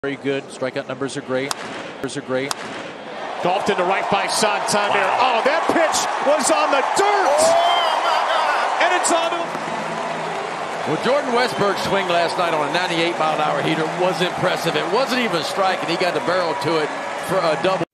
Very good. Strikeout numbers are great. Golfed into right by Santander. Wow. Oh, that pitch was on the dirt! And it's on the... Well, Jordan Westburg's swing last night on a 98-mile-an-hour heater was impressive. It wasn't even a strike, and he got the barrel to it for a double.